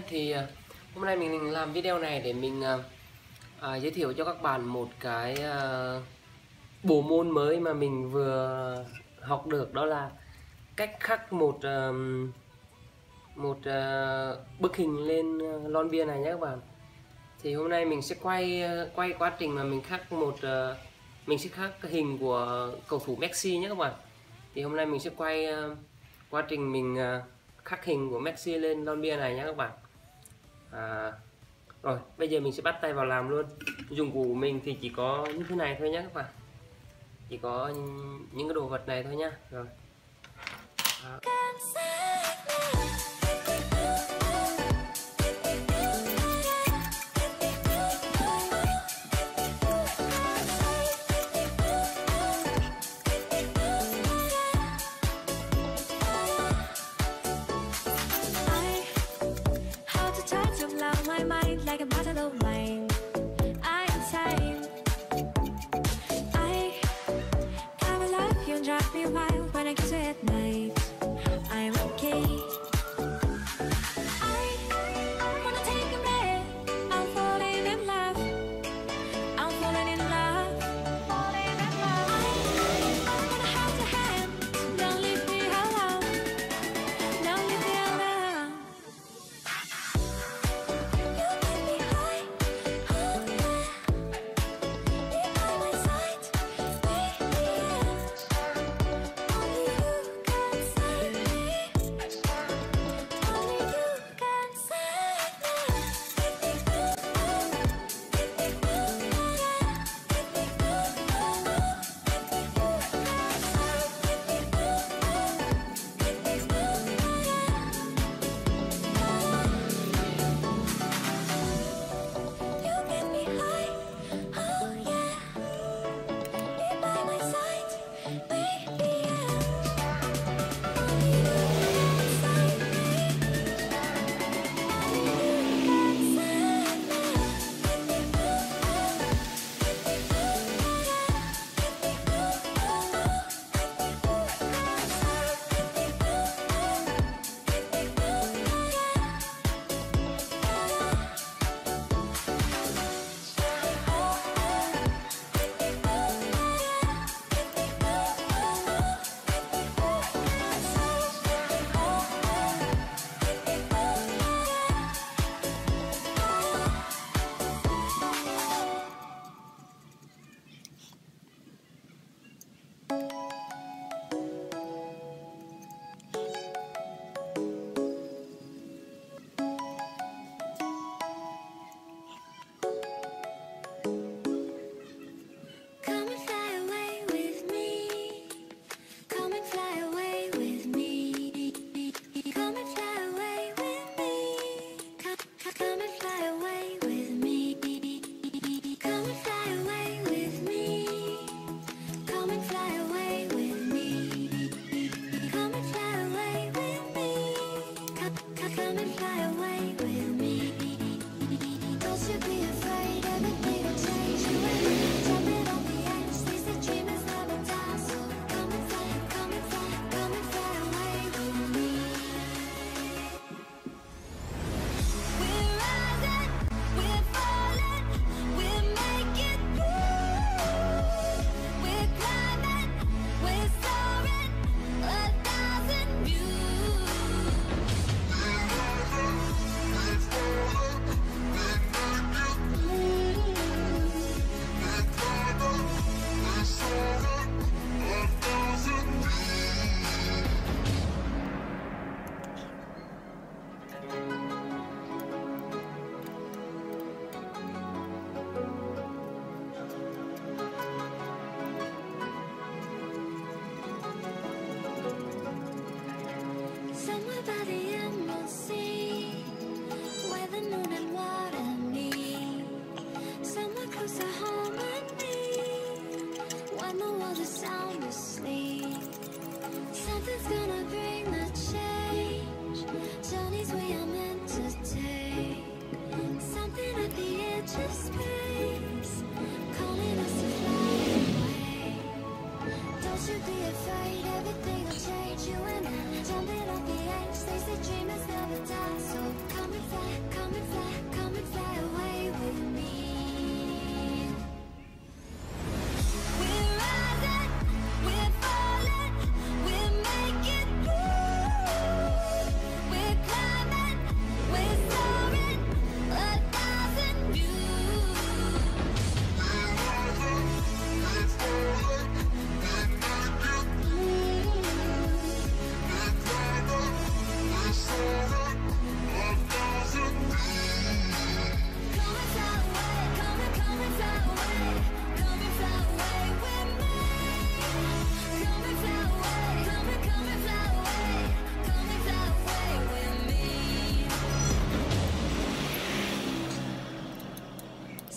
thì hôm nay mình làm video này để mình giới thiệu cho các bạn một cái bộ môn mới mà mình vừa học được, đó là cách khắc một bức hình lên lon bia này nhé các bạn. Thì hôm nay mình sẽ quay quá trình mà mình khắc mình sẽ khắc cái hình của cầu thủ Messi nhé các bạn. Thì hôm nay mình sẽ quay quá trình mình khắc hình của Messi lên lon bia này nhé các bạn. Rồi bây giờ mình sẽ bắt tay vào làm luôn. Dụng cụ của mình thì chỉ có như thế này thôi nhé các bạn, chỉ có những cái đồ vật này thôi nhá. Rồi like a bottle of wine. I am time. I never love you and drive me wild when I kiss you at night. I'm okay. I wanna take a breath. I'm falling in love. I'm falling in love. Falling in love. I wanna hold your hand. Don't leave me alone. Don't leave me alone.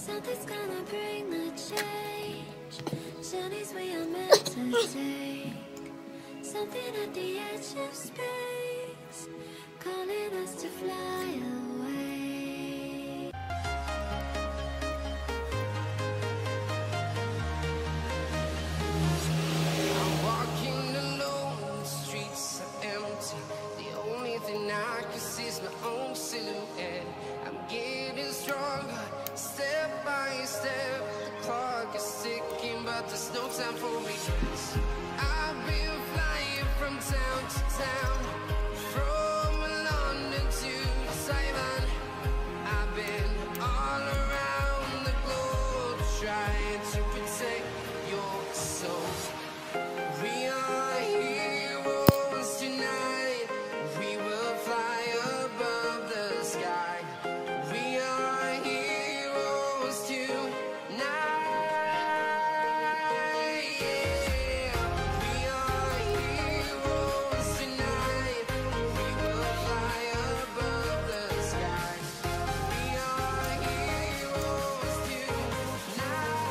Something's gonna bring the change. Journeys we are meant to take. Something at the edge of space, calling us to fly away. I'm walking alone, the streets are empty. The only thing I can see is my own silhouette. I'm getting stronger, step by step. The clock is ticking, but there's no time for regrets. I've been flying from town to town, from London to Taiwan. I've been all around the globe, trying to protect your soul. We are heroes tonight. We will fly above the sky. We are heroes tonight. Yeah. We are heroes tonight. We will fly above the sky. We are heroes tonight.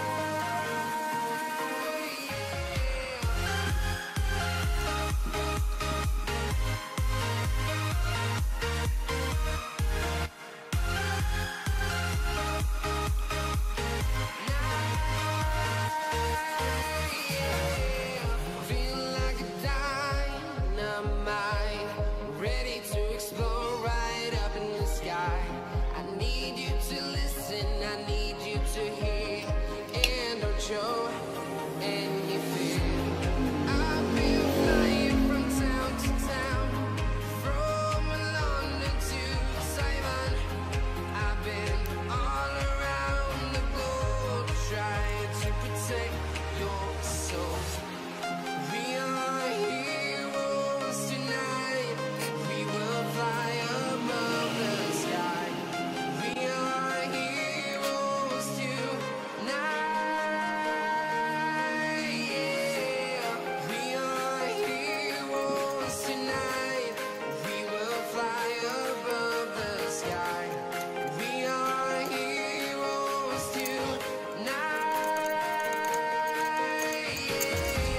Feel like a dynamite, ready to explode right up in the sky. I need you to listen, I need you to hear, and don't show any fear. I've been flying from town to town, from London to Taiwan. I've been all around the globe, trying to protect your soul. We are heroes tonight. We will fly above the sky. We are heroes tonight. Yeah. We are heroes tonight. We will fly above the sky. We are heroes tonight. Yeah.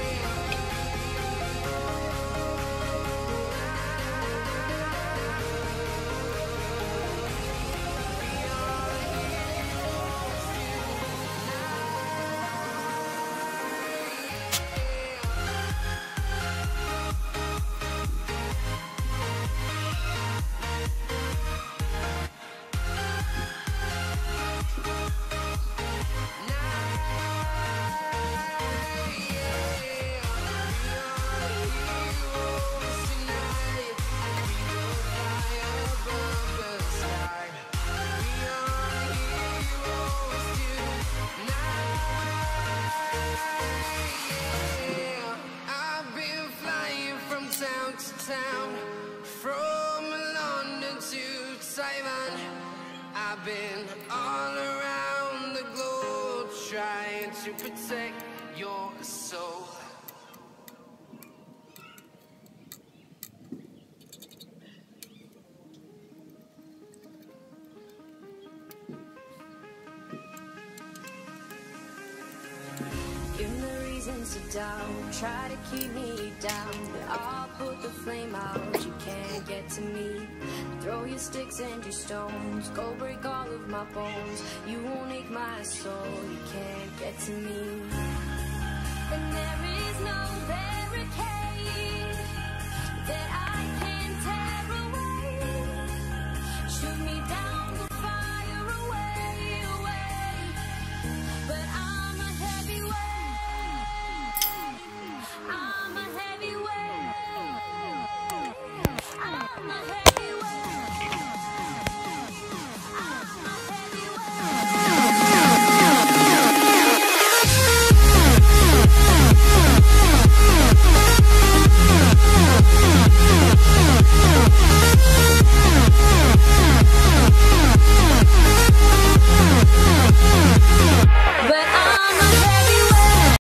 I've been flying from town to town, from London to Taiwan. I've been all around the globe, trying to protect your soul. Give me reasons to doubt, try to keep me down, but I'll put the flame out. You can't get to me. Throw your sticks and your stones, go break all of my bones. You won't ache my soul. You can't get to me. And there is no barricade that I can tear away.